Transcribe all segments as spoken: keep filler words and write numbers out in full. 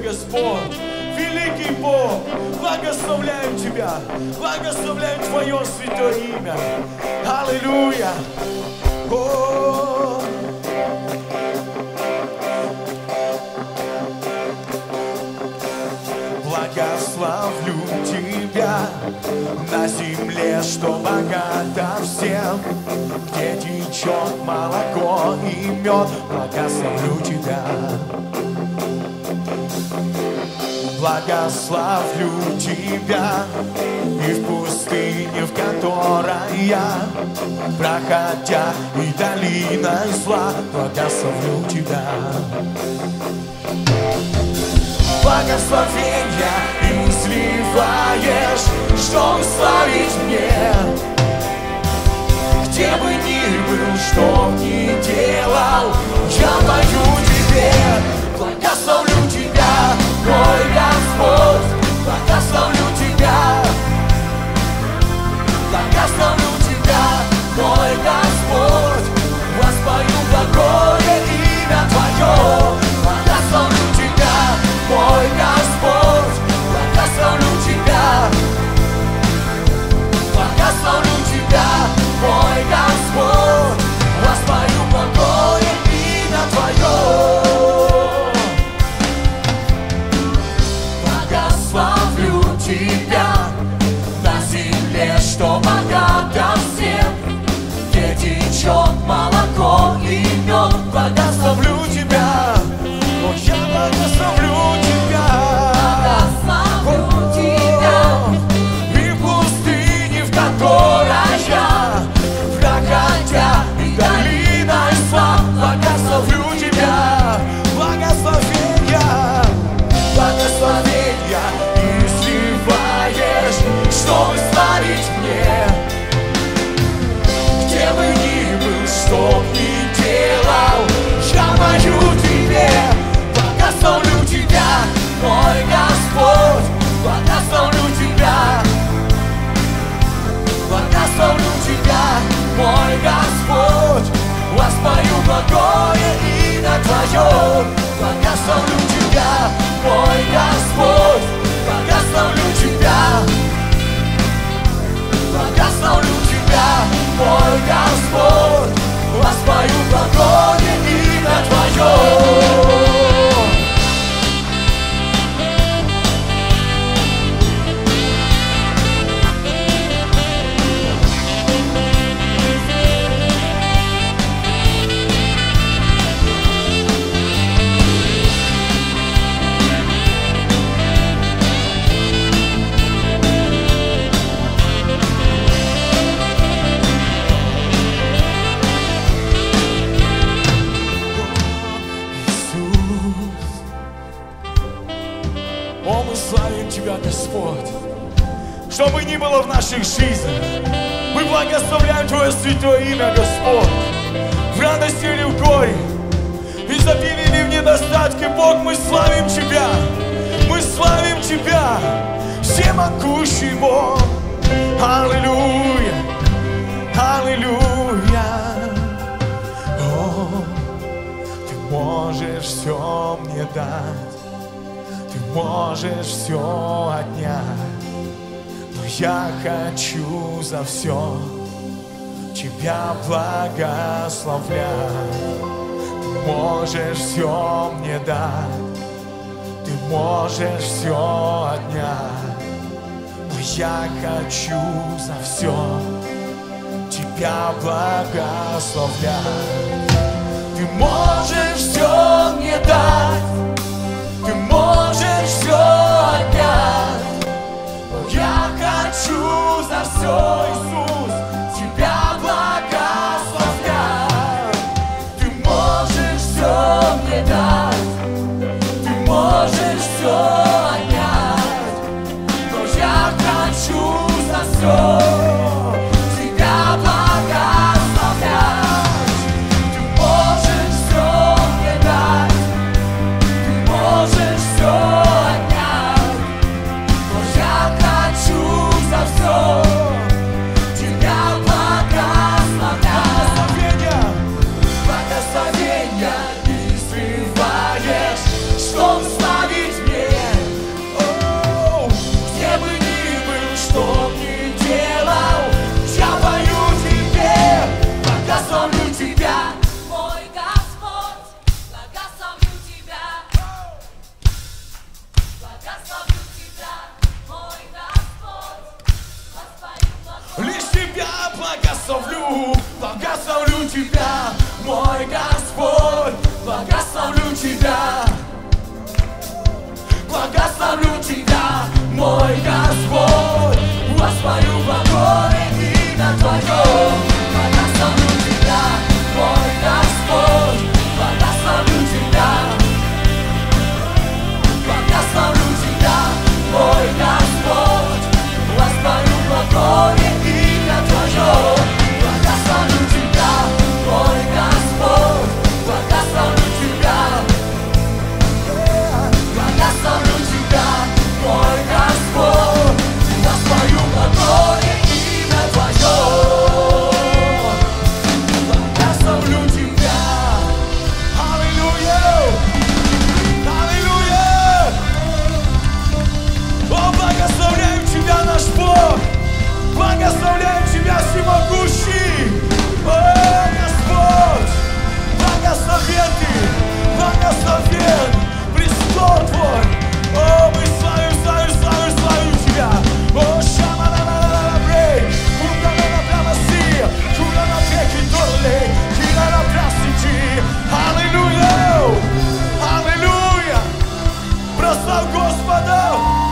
Господь, великий Бог, благословляем Тебя, благословляем Твое святое имя. Аллилуйя! О! Благословлю Тебя на земле, что богата всем, где течет молоко и мед. Благословлю Тебя. Благословлю Тебя и в пустыне, в которой я, проходя и долиной зла, благословлю Тебя. Благословенья изливаешь, чтобы славить мне. Где бы ни был, что б ни делал, я пою Тебе. Благословлю Тебя, мой Господь, благословлю Тебя. Благословлю Тебя, мой Господь, воспою благое имя Твое. Благословлю Тебя, мой Господь, благословлю Тебя. Благословлю Тебя, мой Господь, воспою благое имя Твое. Благословлю Тебя на земле, что богата всем, где течет молоко и мед. Благословлю Тебя, о, я благословлю Тебя. Благословлю Тебя и в пустыне, в которой я, проходя и долиной зла, благословлю Тебя. Благословенья, благословенья изливаешь, чтобы славить мне. Где бы ни был, что б ни делал, я пою Тебе. Благословлю Тебя, мой Господь, благословлю Тебя. Благословлю Тебя, мой Господь, воспою благое имя Твое. Благословлю Тебя, мой Господь, благословлю Тебя. Благословлю Тебя, мой Господь, воспою благое имя Твое. О, мы славим Тебя, Господь. Что бы ни было в наших жизнях, мы благословляем Твое святое имя, Господь. В радости или в горе, в изобилии или в недостатке, Бог, мы славим Тебя. Мы славим Тебя, всемогущий Бог. Аллилуйя, аллилуйя. О, Ты можешь все мне дать, Ты можешь все отнять, но я хочу за все Тебя благословлять. Ты можешь все мне дать, Ты можешь все отнять, но я хочу за все Тебя благословлять. Ты можешь все мне дать, Ты можешь все отнять, но я хочу за все, Иисус, Тебя благословлять. Ты можешь все мне дать, Ты можешь все отнять, но я хочу за все Тебя благословлять. Ты можешь все мне дать, Ты можешь все отнять, но я хочу за все благословлю, благословлю Тебя, мой Господь, благословлю Тебя, благословлю Тебя, мой Господь, воспою благое имя Твое, благословлю Тебя, мой Господь, благословлю Тебя, благословлю Тебя, мой Господь, воспою благое имя Твое, благословлю Тебя, мой Господь, благословлю Тебя, благословлю Тебя, мой Господь, воспою благое имя Твое, благословлю Тебя. Аллилуйя! Аллилуйя! О, благословляем Тебя, наш Бог! Благословляем Тебя, всемогущий! О, Господь! Благословен Ты! Благословен! Престол Твой! О, мы славим, славим, славим, славим Тебя! О, шама-на-на-на-на-на-брей! Кура-на-на-на-на-си! Кура-на-на-на-на-си! Кира-на-на-на-си! Аллилуйя! Аллилуйя! Прославь Господа!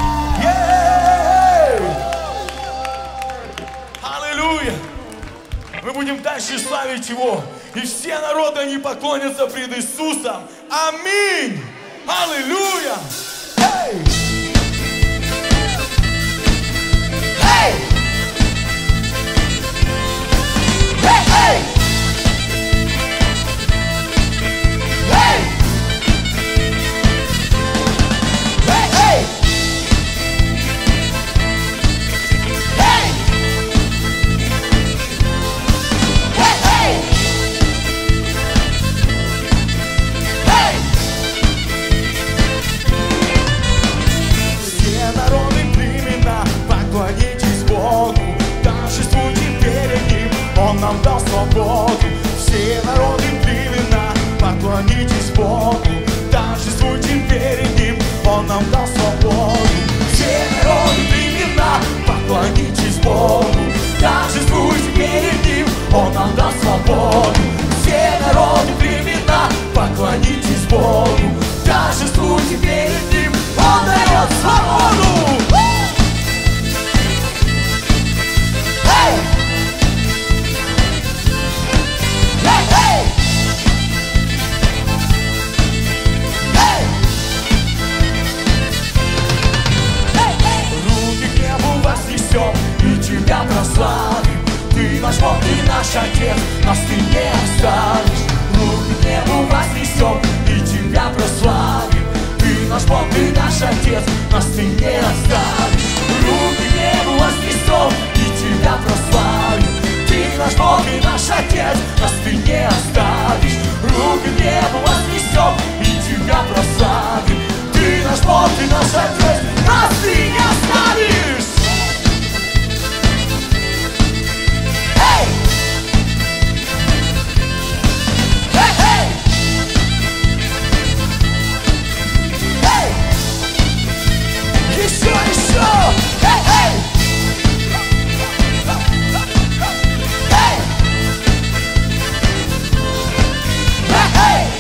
Аллилуйя! Мы будем дальше славить Его, и все народы, они поклонятся пред Иисусом. Аминь! Аллилуйя! Эй! Эй! Эй! Эй! Эй! Эй! Поклонитесь Богу, торжествуйте перед Ним, Он нам дал свободу. Все народы племена, поклонитесь Богу, торжествуйте перед Ним, Он нам дал свободу. Все народы племена, поклонитесь Богу, торжествуйте перед Ним, Он нам дал свободу. Все народы племена, поклонитесь Богу, торжествуйте перед Ним, Он дает свободу. И Тебя прославим, Ты наш Бог и наш Отец, нас Ты не оставишь. Руки к небу вознесем и Тебя прославим, Ты наш Бог и наш Отец, нас Ты не оставишь. Руки к небу вознесем и Тебя прославим, Ты наш Бог и наш Отец, нас Ты не оставишь. Руки к небу вознесем и Тебя прославим, Ты наш Бог и наш Отец, нас Ты не оставишь. Еще, еще! Эй, эй! Эй! Эй, эй!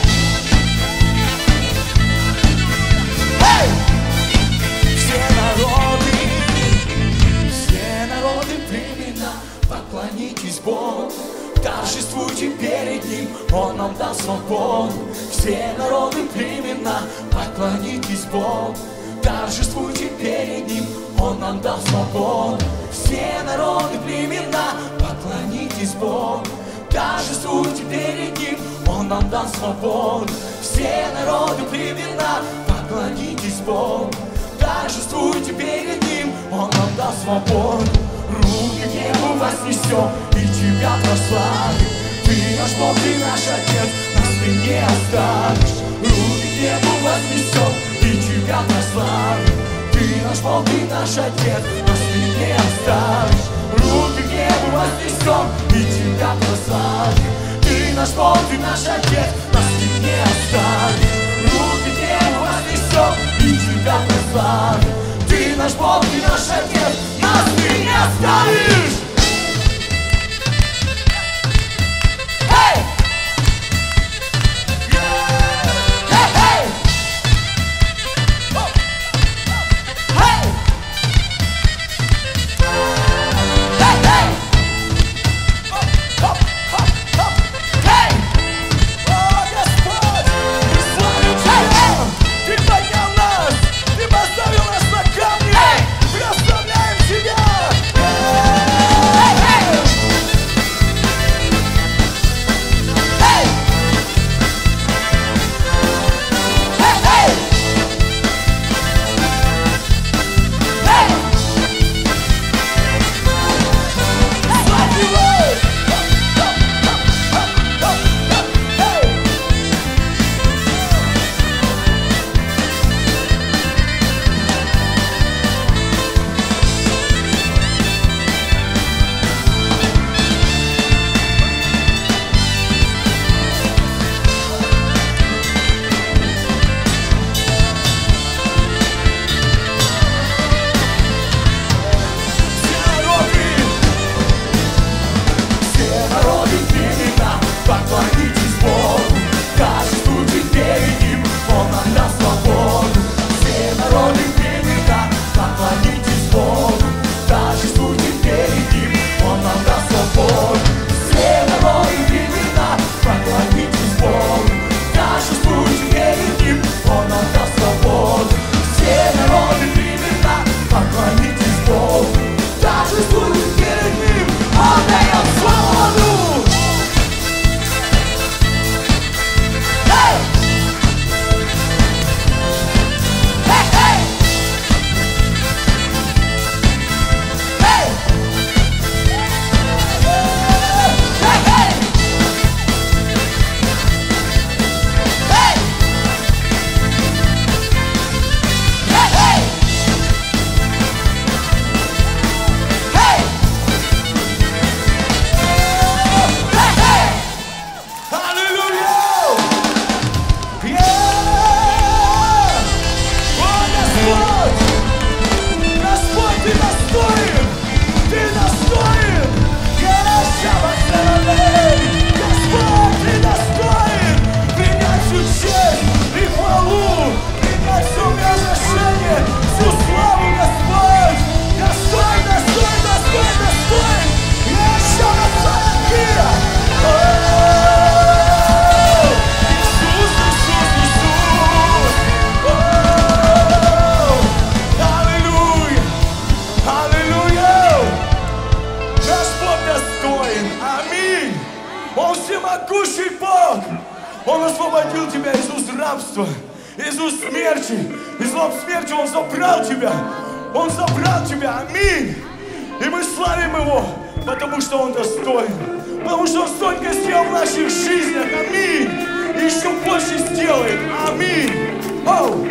Эй! Все народы, все народы племена, поклонитесь Богу, торжествуйте перед Ним, Он нам дал свободу. Все народы племена, поклонитесь Богу, торжествуйте перед Ним, Он нам дал свободу. Все народы племена, поклонитесь Богу, торжествуйте перед Ним, Он нам дал свободу. Все народы племена, поклонитесь Богу, торжествуйте перед Ним, Он нам дал свободу. Руки к небу вознесем и Тебя прославим, Ты наш Бог и наш Отец, нас Ты не оставишь. Руки к небу вознесем и Тебя прославим, Ты наш Бог и наш Отец, нас Ты не оставишь. Руки к небу вознесем и Тебя прославим, Ты наш Бог и наш Отец, нас Ты не оставишь. Руки к небу вознесем и Тебя прославим, Ты наш Бог и наш Отец, нас Ты не оставишь. Он всемогущий Бог. Он освободил тебя из уст рабства, из уст смерти, из лап смерти. Он забрал тебя. Он забрал тебя. Аминь. И мы славим Его, потому что Он достоин. Потому что Он столько сделал в наших жизнях. Аминь. И еще больше сделает. Аминь. Оу.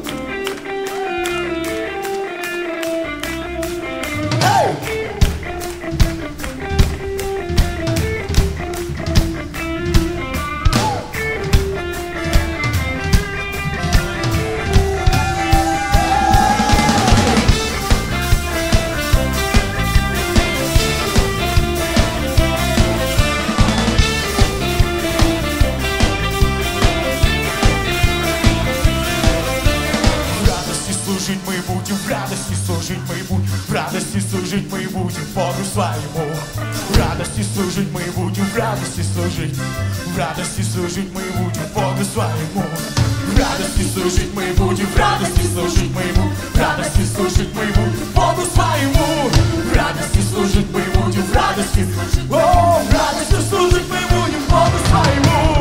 В радости служить мы будем, в радости служить мы будем Богу своему. В радости служить мы будем, в радости служить, в радости служить мы будем Богу своему. В радости служить мы будем, в радости служить мы будем, в радости служить мы будем Богу своему. В радости служить мы будем, в радости, о, в радости служить мы будем Богу своему.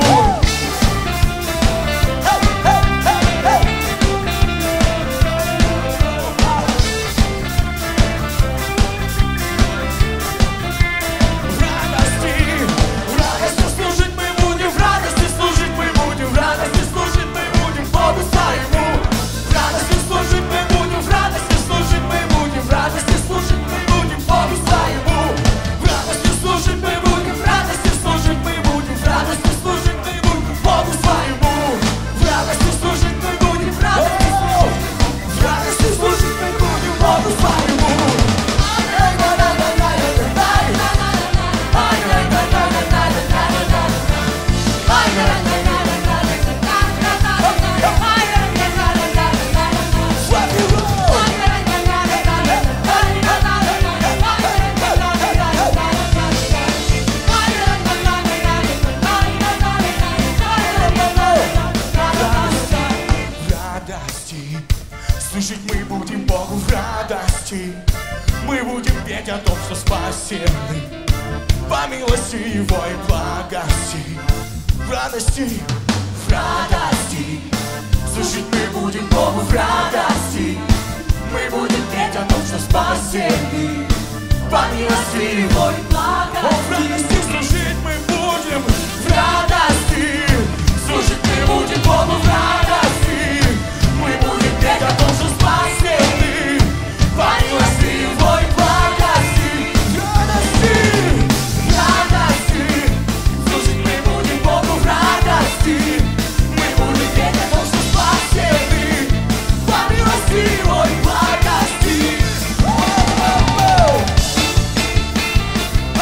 Служить мы будем Богу в радости. Мы будем петь о том, что спасены по милости Его и благости. В радости, в радости. Служить мы будем Богу в радости. Мы будем петь о том, что спасены по милости Его и благости. О, в радости служить мы будем, в радости. Служить мы будем Богу в радости. Мы будем петь о том, что спасены по милости Его и благости. В радости, в радости. Служить мы будем Богу в радости. Мы будем петь о том, что спасены по милости Его и благости.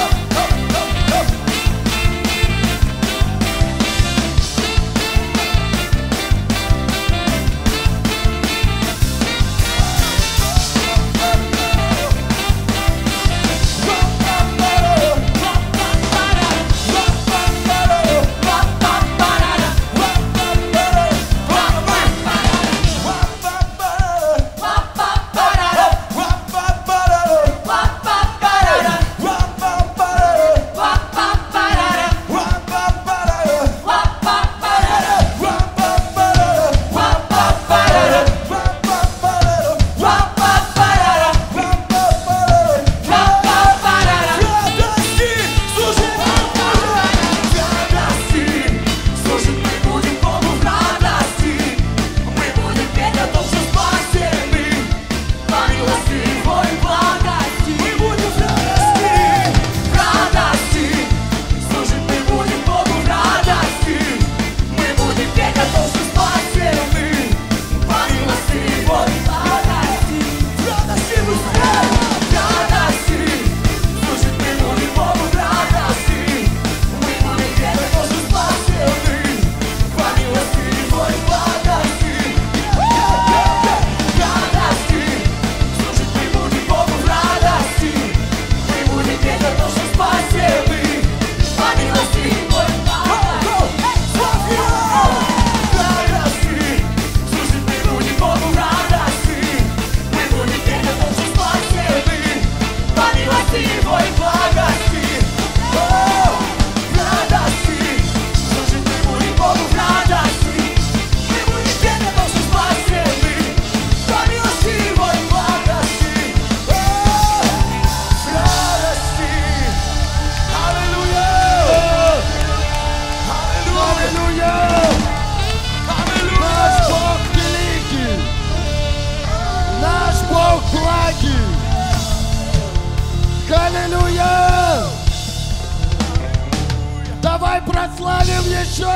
прославим еще!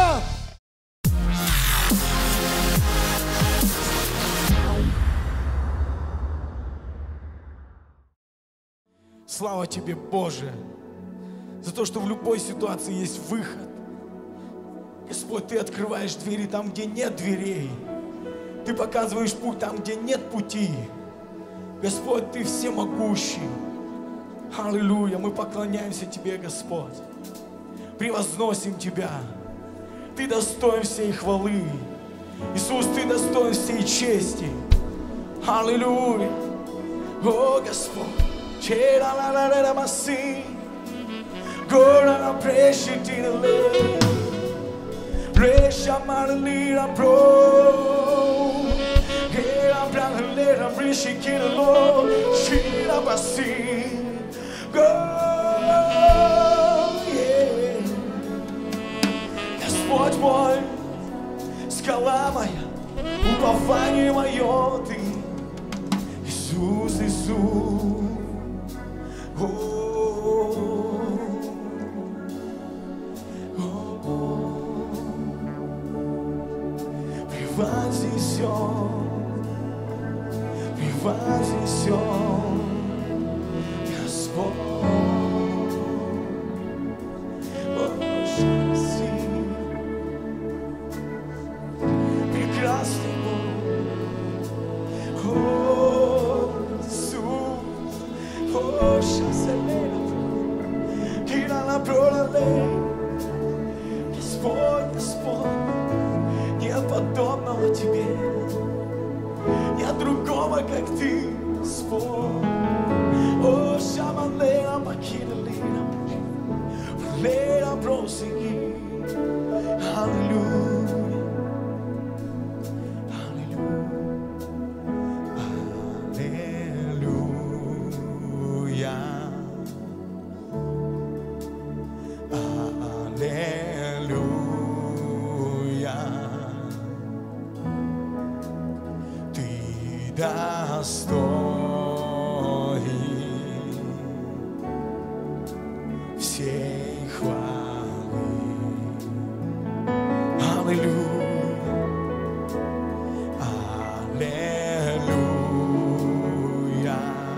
Слава Тебе, Боже, за то, что в любой ситуации есть выход. Господь, Ты открываешь двери там, где нет дверей. Ты показываешь путь там, где нет пути. Господь, Ты всемогущий. Аллилуйя, мы поклоняемся Тебе, Господь. Превозносим Тебя. Ты достоин всей хвалы. Иисус, Ты достоин всей чести. Аллилуйя. О, Господь. Чера la la la la masi, gora la presi ti le, presha marli la pro, gera brale la presi ti lo, chira basi, go, yeah. Господь мой, скала моя, упование мое Ты, Иисус, Иисус. Oh, oh, oh. Превознесен, превознесен Господь. Прекрасный Бог. Oh, Иисус. Oh, Gira la пролей. Господь, Господь, нет подобного Тебе, нет другого, как Ты, Господь. О, шамалея, макилалея, лея, просеги. Аллилуйя, достоин всей хвалы. Аллилуйя, аллилуйя,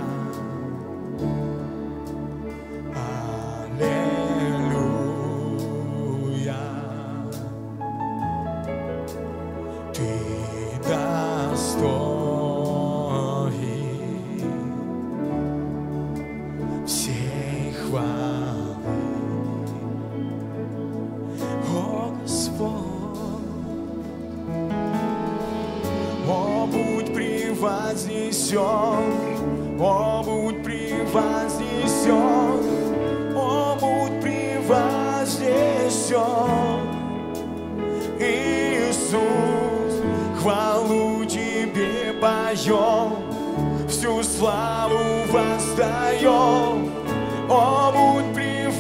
аллилуйя. Ты достоин всей хвалы. О, Господь, о, будь превознесен, о, будь превознесен, о, будь превознесен, Иисус, хвалу Тебе поем, всю славу воздаем. О, будь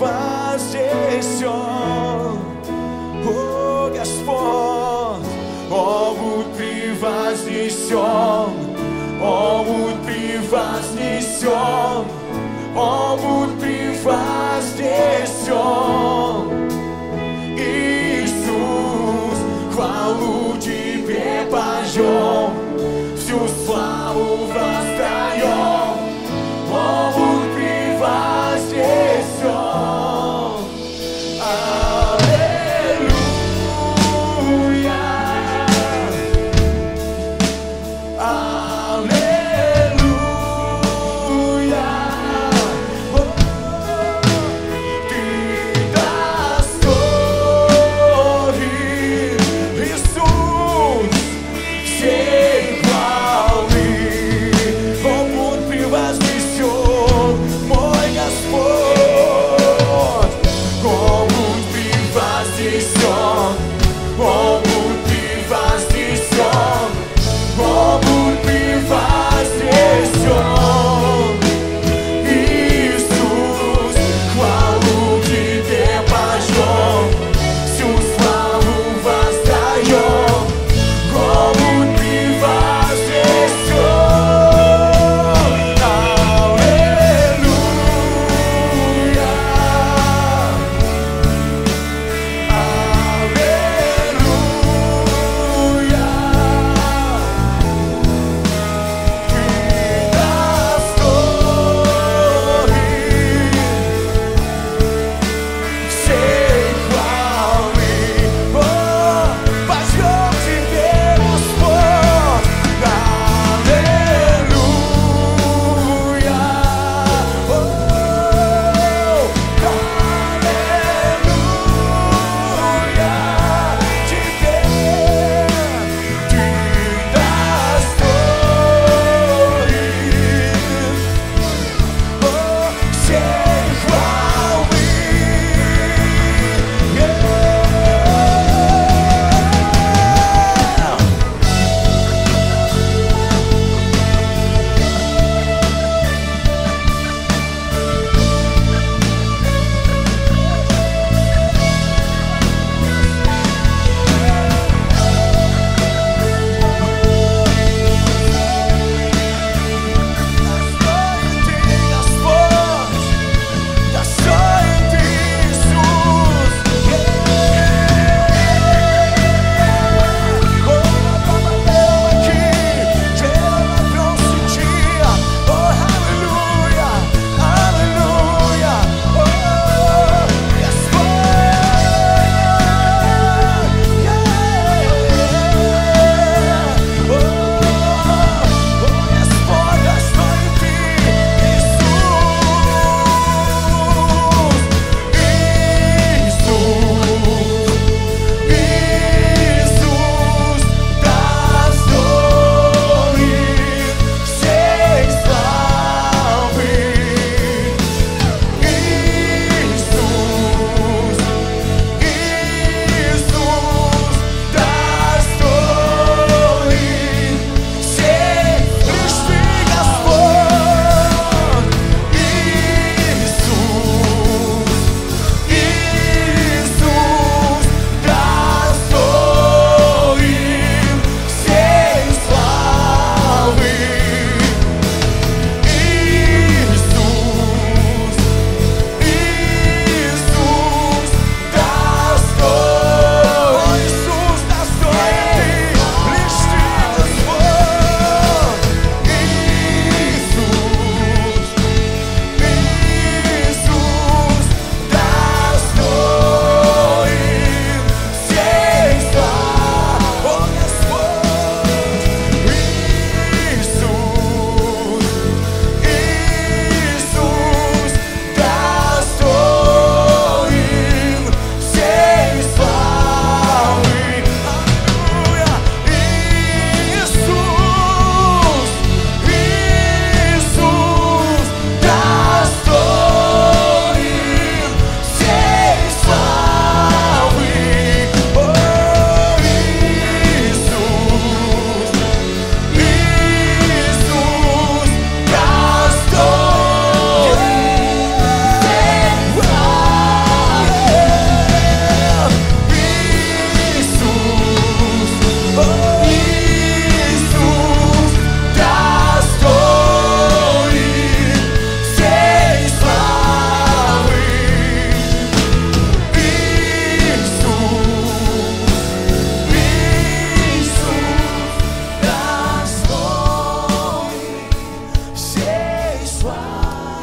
превознесен, о, Господь, о, будь превознесен, о, будь превознесен, о, будь превознесен, Иисус, хвалу Тебе поем, всю славу воздаем. О, будь превознесен. Аллилуйя, аллилуйя. Ты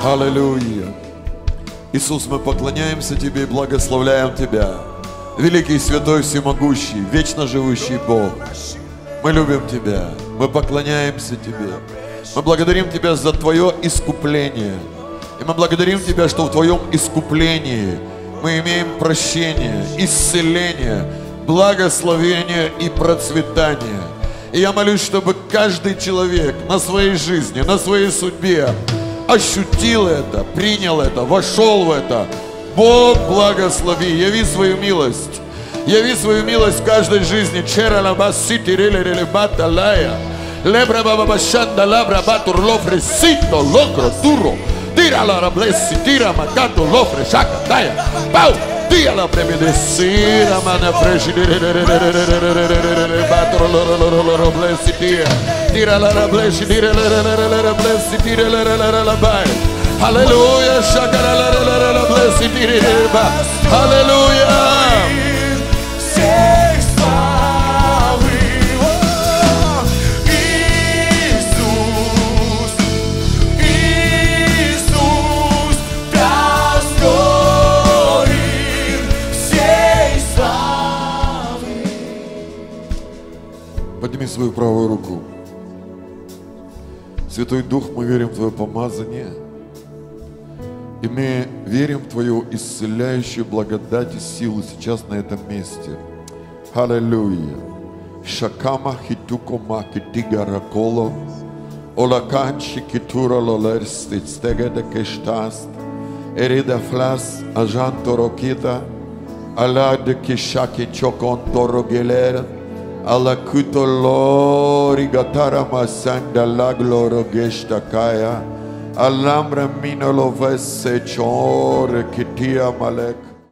Аллилуйя. Иисус, мы поклоняемся Тебе и благословляем Тебя. Великий, святой, всемогущий, вечно живущий Бог. Мы любим Тебя, мы поклоняемся Тебе. Мы благодарим Тебя за Твое искупление. И мы благодарим Тебя, что в Твоем искуплении мы имеем прощение, исцеление, благословение и процветание. И я молюсь, чтобы каждый человек на своей жизни, на своей судьбе ощутил это, принял это, вошел в это. Бог, благослови, яви свою милость. Яви свою милость в каждой жизни. Lebra baba bashanda labra batur lofre sito locro duro. Tira la blessi, tira macato lofre shaka daya. Pau, tira la premedicina mana fresh batur loro blessi tira. Tira la blessi, tira la blessi, tira la bai. Hallelujah, shaka la blessi tira. Hallelujah. Подними свою правую руку. Святой Дух, мы верим в Твое помазание. И мы верим в Твою исцеляющую благодать и силу сейчас на этом месте. Аллилуйя. Шакама хитукома китигара коло. Олаканчи китура лолерстит стегеда кештаст. Эрида флас ажанторокита. Аладе кишаки чокон торогелер. Alla cuto rigatara masanda la gloro gesta kaya. Alambra minolo vesse chore kitia malek.